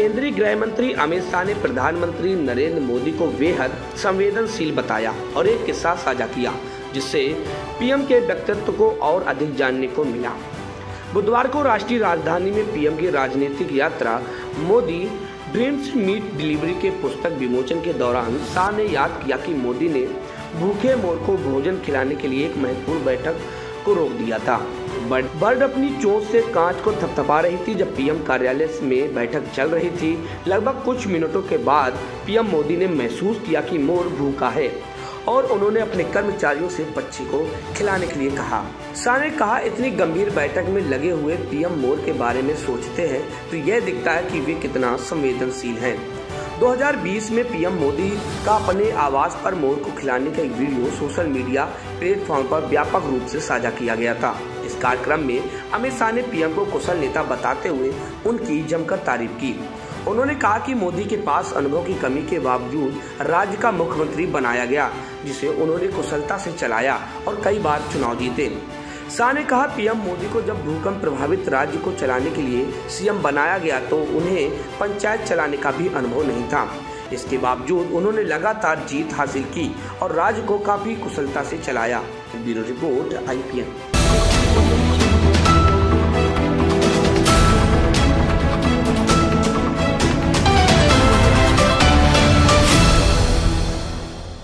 केंद्रीय गृह मंत्री अमित शाह ने प्रधानमंत्री नरेंद्र मोदी को बेहद संवेदनशील बताया और एक किस्सा साझा किया जिससे पीएम के व्यक्तित्व को और अधिक जानने को मिला। बुधवार को राष्ट्रीय राजधानी में पीएम की राजनीतिक यात्रा मोदी ड्रीम्स मीट डिलीवरी के पुस्तक विमोचन के दौरान शाह ने याद किया कि मोदी ने भूखे मोर को भोजन खिलाने के लिए एक महत्वपूर्ण बैठक को रोक दिया था। बर्ड अपनी चोंच से कांच को थपथपा रही थी जब पीएम कार्यालय में बैठक चल रही थी। लगभग कुछ मिनटों के बाद पीएम मोदी ने महसूस किया कि मोर भूखा है और उन्होंने अपने कर्मचारियों से पक्षी को खिलाने के लिए कहा। शाह ने कहा, इतनी गंभीर बैठक में लगे हुए पीएम मोर के बारे में सोचते हैं तो यह दिखता है कि वे कितना संवेदनशील हैं। 2020 में पीएम मोदी का अपने आवास पर मोर को खिलाने का एक वीडियो सोशल मीडिया प्लेटफॉर्म पर व्यापक रूप से साझा किया गया था। इस कार्यक्रम में अमित शाह ने पीएम को कुशल नेता बताते हुए उनकी जमकर तारीफ की। उन्होंने कहा कि मोदी के पास अनुभव की कमी के बावजूद राज्य का मुख्यमंत्री बनाया गया, जिसे उन्होंने कुशलता से चलाया और कई बार चुनाव जीते। शाह ने कहा, पीएम मोदी को जब भूकंप प्रभावित राज्य को चलाने के लिए सीएम बनाया गया तो उन्हें पंचायत चलाने का भी अनुभव नहीं था। इसके बावजूद उन्होंने लगातार जीत हासिल की और राज्य को काफी कुशलता से चलाया। Bureau report IPN।